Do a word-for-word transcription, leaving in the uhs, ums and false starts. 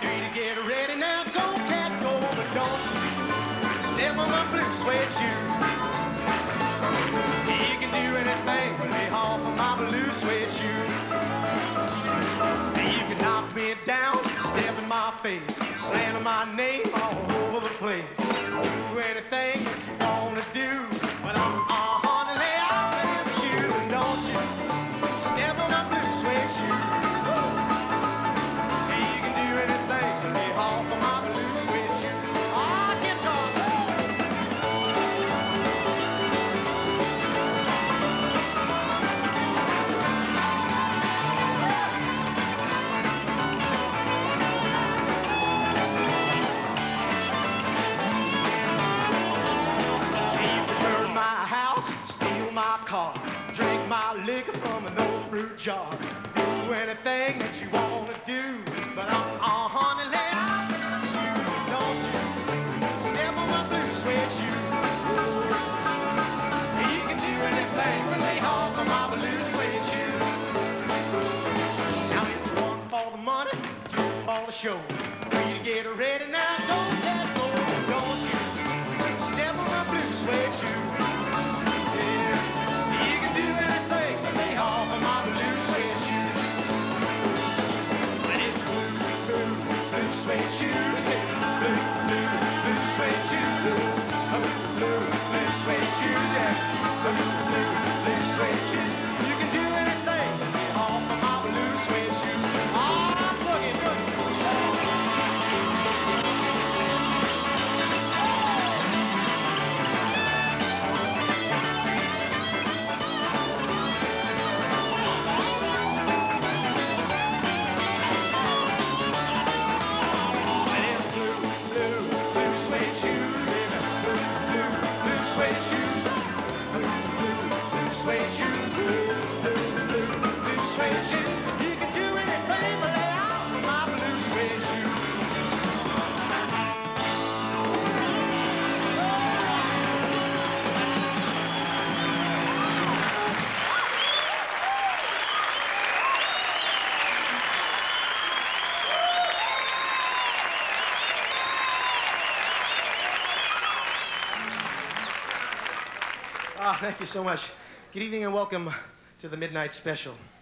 Three to get ready now, go cat go, but don't step on my blue suede shoe. You can do anything but lay off of my blue suede shoe. You can knock me down, step in my face, slander my name all over the place. Do anything that you wanna do, but I'm on and lay out them shoes, and don't you step on my blue suede shoe. You can do anything but lay off of my blue suede shoe. Oh, guitar. My car, drink my liquor from an old fruit jar. Do anything that you want to do, but I'm on and lay out them shoes. Don't you step on my blue suede shoe. You can do anything but lay off of my blue suede shoe. Now it's one for the money, two for the show. Three to get ready now, don't let go. Don't you step on my blue suede shoe. Suede shoes, blue, blue, blue suede shoes, blue, blue, blue suede shoes, yeah, blue, blue, blue suede shoes. You can do anything but lay off of my blue suede shoes. Ah, boogie, boogie. Suede shoes, blue, blue, blue suede shoes, blue, blue, blue, blue suede shoes. You can do anything but lay out with my blue suede shoes. Ah, thank you so much. Good evening and welcome to the Midnight Special.